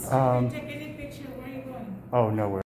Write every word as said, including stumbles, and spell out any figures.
Um, Take any picture. Where are you going? oh, nowhere.